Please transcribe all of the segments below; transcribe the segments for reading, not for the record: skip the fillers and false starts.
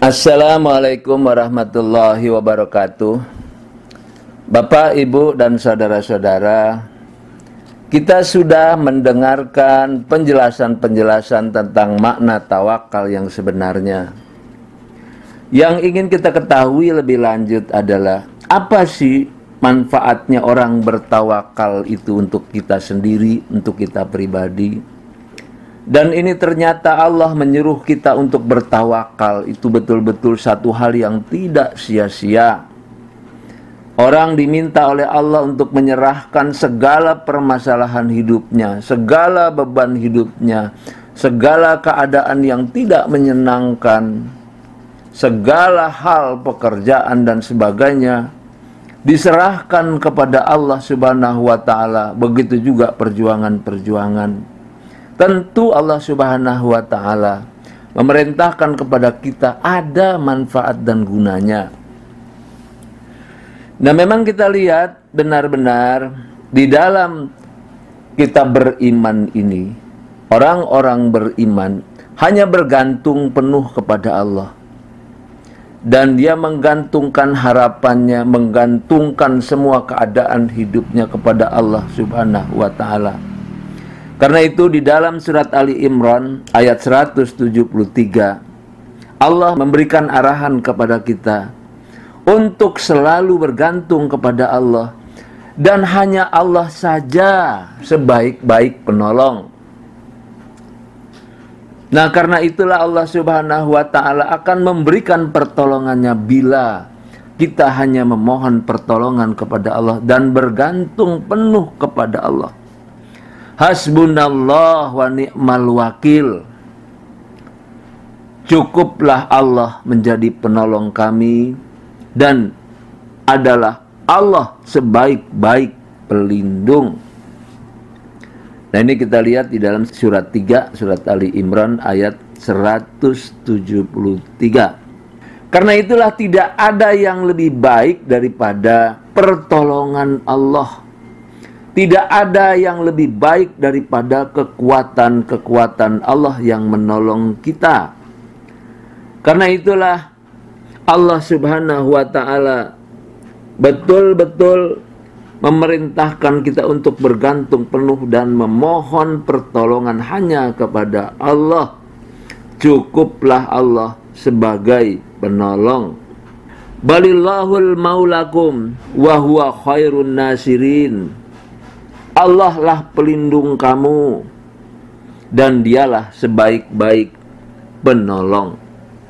Assalamualaikum warahmatullahi wabarakatuh. Bapak, Ibu, dan saudara-saudara, kita sudah mendengarkan penjelasan-penjelasan tentang makna tawakal yang sebenarnya. Yang ingin kita ketahui lebih lanjut adalah apa sih manfaatnya orang bertawakal itu untuk kita sendiri, untuk kita pribadi. Dan ini ternyata Allah menyuruh kita untuk bertawakal. Itu betul-betul satu hal yang tidak sia-sia. Orang diminta oleh Allah untuk menyerahkan segala permasalahan hidupnya, segala beban hidupnya, segala keadaan yang tidak menyenangkan, segala hal pekerjaan dan sebagainya diserahkan kepada Allah Subhanahu wa ta'ala. Begitu juga perjuangan-perjuangan. Tentu Allah Subhanahu wa ta'ala memerintahkan kepada kita ada manfaat dan gunanya. Nah, memang kita lihat benar-benar di dalam kita beriman ini, orang-orang beriman hanya bergantung penuh kepada Allah. Dan dia menggantungkan harapannya, menggantungkan semua keadaan hidupnya kepada Allah Subhanahu wa ta'ala. Karena itu di dalam surat Ali Imran ayat 173 Allah memberikan arahan kepada kita untuk selalu bergantung kepada Allah, dan hanya Allah saja sebaik-baik penolong. Nah, karena itulah Allah Subhanahu wa ta'ala akan memberikan pertolongannya bila kita hanya memohon pertolongan kepada Allah dan bergantung penuh kepada Allah. Hasbunallah wa ni'mal wakil. Cukuplah Allah menjadi penolong kami, dan adalah Allah sebaik-baik pelindung. Nah, ini kita lihat di dalam surat 3, surat Ali Imran ayat 173. Karena itulah tidak ada yang lebih baik daripada pertolongan Allah. Tidak ada yang lebih baik daripada kekuatan-kekuatan Allah yang menolong kita. Karena itulah Allah Subhanahu wa ta'ala betul-betul memerintahkan kita untuk bergantung penuh dan memohon pertolongan hanya kepada Allah. Cukuplah Allah sebagai penolong. Balillahul maulakum wa huwa khairun nasirin. Allah lah pelindung kamu, dan dialah sebaik-baik penolong.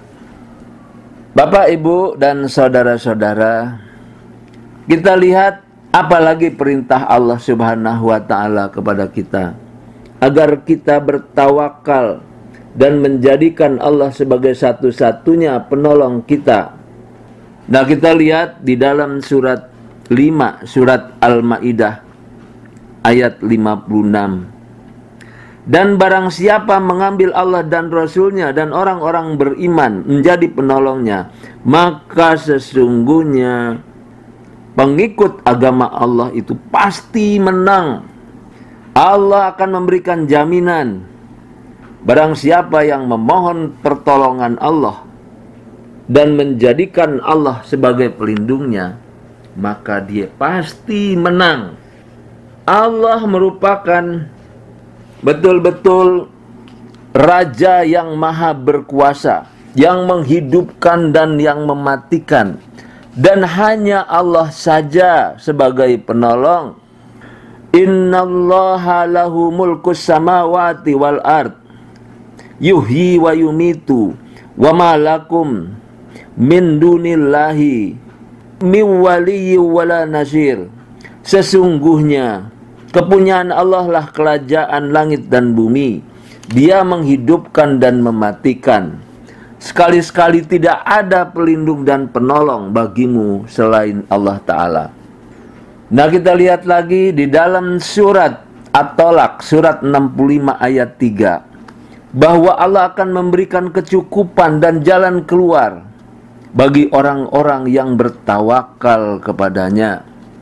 Bapak, Ibu, dan saudara-saudara, kita lihat apalagi perintah Allah Subhanahu wa ta'ala kepada kita, agar kita bertawakal dan menjadikan Allah sebagai satu-satunya penolong kita. Nah, kita lihat di dalam surat 5, surat Al-Ma'idah ayat 56. Dan barang siapa mengambil Allah dan Rasulnya dan orang-orang beriman menjadi penolongnya, maka sesungguhnya pengikut agama Allah itu pasti menang. Allah akan memberikan jaminan. Barang siapa yang memohon pertolongan Allah dan menjadikan Allah sebagai pelindungnya, maka dia pasti menang. Allah merupakan betul-betul Raja yang maha berkuasa, yang menghidupkan dan yang mematikan, dan hanya Allah saja sebagai penolong. Innallaha lahu mulkus samawati wal ard yuhyi wa yumitu wa ma lakum min dunillahi min waliyyi wala nasir. Sesungguhnya kepunyaan Allah lah kerajaan langit dan bumi. Dia menghidupkan dan mematikan. Sekali-sekali tidak ada pelindung dan penolong bagimu selain Allah Ta'ala. Nah, kita lihat lagi di dalam surat At-Tolak, surat 65 ayat 3. Bahwa Allah akan memberikan kecukupan dan jalan keluar bagi orang-orang yang bertawakal kepadanya,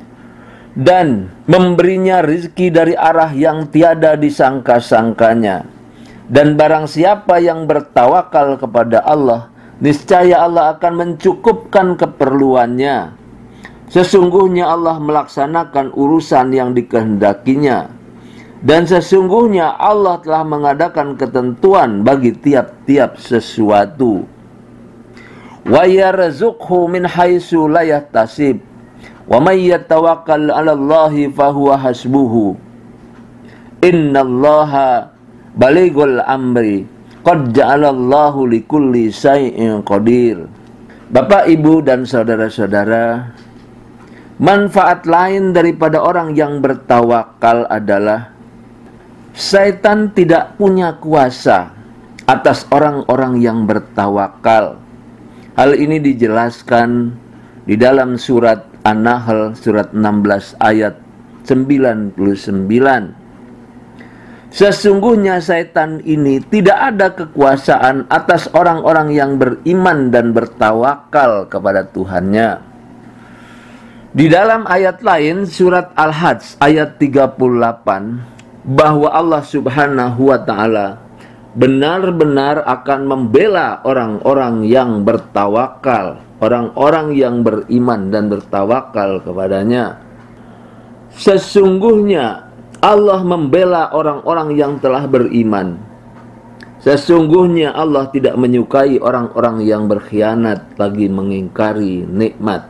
dan memberinya rezeki dari arah yang tiada disangka-sangkanya. Dan barang siapa yang bertawakal kepada Allah, niscaya Allah akan mencukupkan keperluannya. Sesungguhnya Allah melaksanakan urusan yang dikehendakinya, dan sesungguhnya Allah telah mengadakan ketentuan bagi tiap-tiap sesuatu. Wa yarzuqhu min haitsu la yahtasib, wa may yatawakkal 'alallahi fahuwa hasbuhu. Innallaha balighul amri, qad ja'alallahu likulli syai'in qadir. Bapak, Ibu, dan saudara-saudara, manfaat lain daripada orang yang bertawakal adalah Syaitan tidak punya kuasa atas orang-orang yang bertawakal. Hal ini dijelaskan di dalam surat An-Nahl surat 16 ayat 99. Sesungguhnya syaitan ini tidak ada kekuasaan atas orang-orang yang beriman dan bertawakal kepada Tuhannya. Di dalam ayat lain surat Al-Hajj ayat 38, bahwa Allah Subhanahu wa ta'ala benar-benar akan membela orang-orang yang bertawakal, orang-orang yang beriman dan bertawakal kepadanya. Sesungguhnya Allah membela orang-orang yang telah beriman. Sesungguhnya Allah tidak menyukai orang-orang yang berkhianat lagi mengingkari nikmat.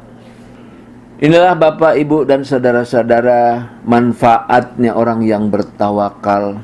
Inilah Bapak, Ibu, dan saudara-saudara manfaatnya orang yang bertawakal.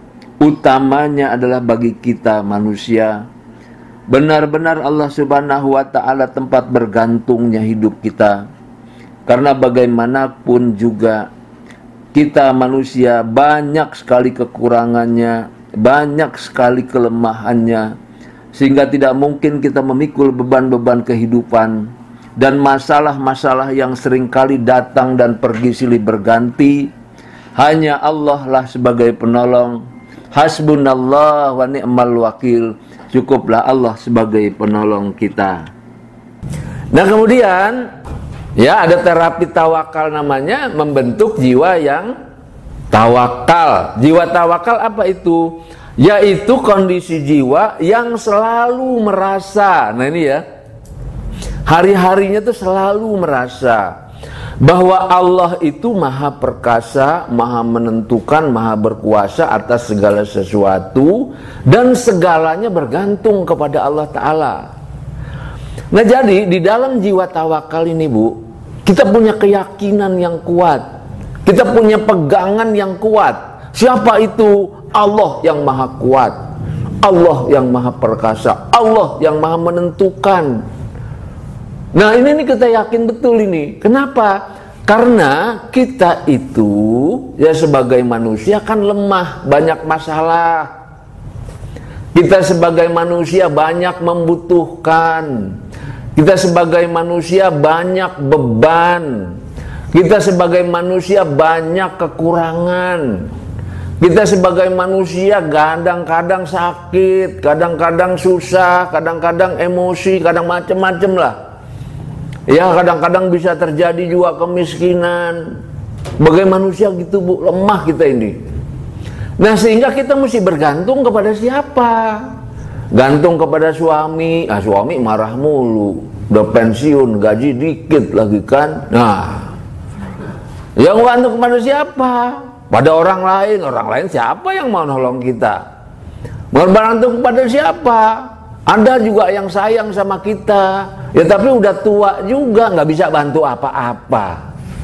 Utamanya adalah bagi kita manusia. Benar-benar Allah Subhanahu wa ta'ala tempat bergantungnya hidup kita. Karena bagaimanapun juga kita manusia banyak sekali kekurangannya, banyak sekali kelemahannya, sehingga tidak mungkin kita memikul beban-beban kehidupan. Dan masalah-masalah yang seringkali datang dan pergi silih berganti, hanya Allah lah sebagai penolong. Hasbunallah wa ni'mal wakil, cukuplah Allah sebagai penolong kita. Nah kemudian ya ada terapi tawakal namanya, membentuk jiwa yang tawakal. Jiwa tawakal apa itu? Yaitu kondisi jiwa yang selalu merasa, nah ini ya, hari-harinya tuh selalu merasa bahwa Allah itu maha perkasa, maha menentukan, maha berkuasa atas segala sesuatu, dan segalanya bergantung kepada Allah Ta'ala. Nah jadi di dalam jiwa tawakal ini Bu, kita punya keyakinan yang kuat, kita punya pegangan yang kuat. Siapa itu? Allah yang maha kuat, Allah yang maha perkasa, Allah yang maha menentukan. Nah ini kita yakin betul ini. Kenapa? Karena kita itu ya sebagai manusia kan lemah, banyak masalah. Kita sebagai manusia banyak membutuhkan. Kita sebagai manusia banyak beban. Kita sebagai manusia banyak kekurangan. Kita sebagai manusia kadang-kadang sakit, kadang-kadang susah, kadang-kadang emosi, kadang macem-macem lah. Ya kadang-kadang bisa terjadi juga kemiskinan. Sebagai manusia gitu Bu, lemah kita ini. Nah sehingga kita mesti bergantung kepada siapa? Gantung kepada suami. Suami marah mulu, udah pensiun, gaji dikit lagi kan. Nah yang gantung kepada siapa? Pada orang lain siapa yang mau nolong kita? Bergantung kepada siapa? Ada juga yang sayang sama kita, ya tapi udah tua juga, nggak bisa bantu apa-apa,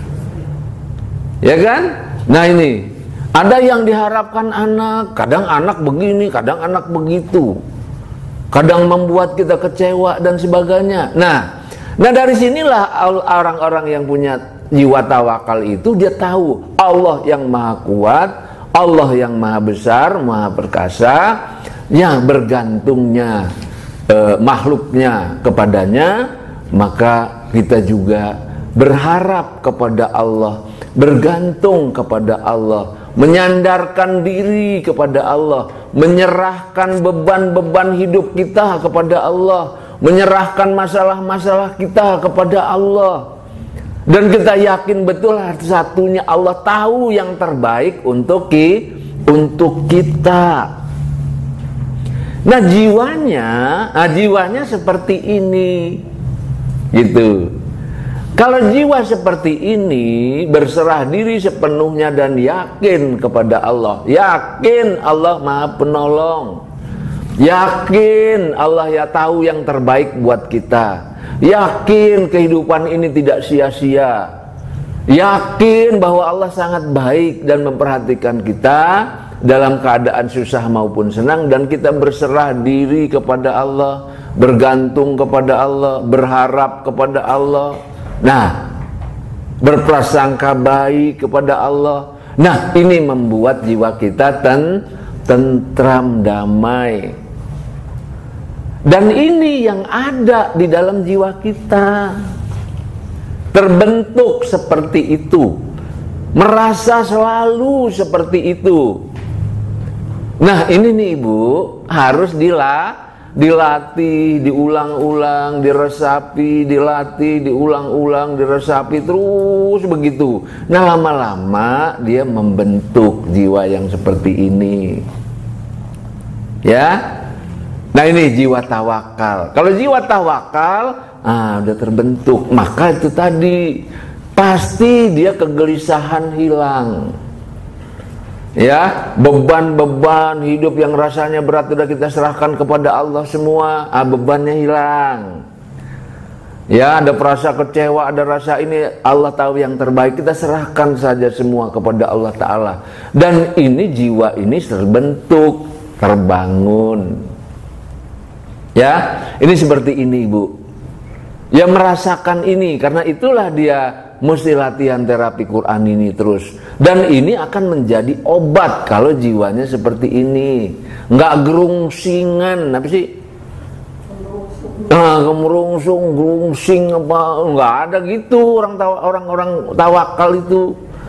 ya kan? Nah ini, ada yang diharapkan anak, kadang anak begini, kadang anak begitu, kadang membuat kita kecewa dan sebagainya. Nah dari sinilah orang-orang yang punya jiwa tawakal itu dia tahu Allah yang maha kuat, Allah yang maha besar, maha perkasa, yang bergantungnya makhluknya kepadanya, maka kita juga berharap kepada Allah, bergantung kepada Allah, menyandarkan diri kepada Allah, menyerahkan beban-beban hidup kita kepada Allah, menyerahkan masalah-masalah kita kepada Allah. Dan kita yakin betul satunya Allah tahu yang terbaik untuk kita. Nah jiwanya seperti ini, gitu. Kalau jiwa seperti ini berserah diri sepenuhnya dan yakin kepada Allah, yakin Allah Maha Penolong, yakin Allah ya tahu yang terbaik buat kita, yakin kehidupan ini tidak sia-sia, yakin bahwa Allah sangat baik dan memperhatikan kita dalam keadaan susah maupun senang, dan kita berserah diri kepada Allah, bergantung kepada Allah, berharap kepada Allah. Nah, berprasangka baik kepada Allah. Nah, ini membuat jiwa kita tentram, damai. Dan ini yang ada di dalam jiwa kita, terbentuk seperti itu, merasa selalu seperti itu. Nah, ini nih Ibu, harus dilatih, diulang-ulang, diresapi, dilatih, diulang-ulang, diresapi, terus begitu. Nah, lama-lama dia membentuk jiwa yang seperti ini. Ya. Nah, ini jiwa tawakal. Kalau jiwa tawakal, udah terbentuk, maka itu tadi pasti dia kegelisahan hilang. Ya, beban-beban hidup yang rasanya berat sudah kita serahkan kepada Allah semua, bebannya hilang. Ya, ada rasa kecewa, ada rasa ini, Allah tahu yang terbaik, kita serahkan saja semua kepada Allah Ta'ala. Dan ini jiwa ini terbentuk, terbangun. Ya, ini seperti ini Ibu. Ya, merasakan ini, karena itulah dia mesti latihan terapi Quran ini terus. Dan ini akan menjadi obat kalau jiwanya seperti ini. Nggak gerungsingan, apa sih? Gemerungsung, gerungsing apa? Nggak ada gitu orang tawakal itu.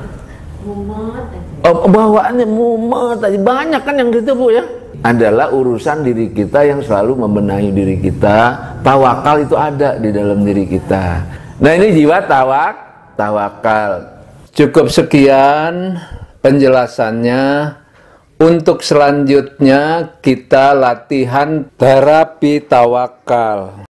Bawaannya mumet aja. Banyak kan yang gitu Bu ya. Adalah urusan diri kita yang selalu membenahi diri kita. Tawakal itu ada di dalam diri kita. Nah, ini jiwa tawakal. Cukup sekian penjelasannya. Untuk selanjutnya kita latihan terapi tawakal.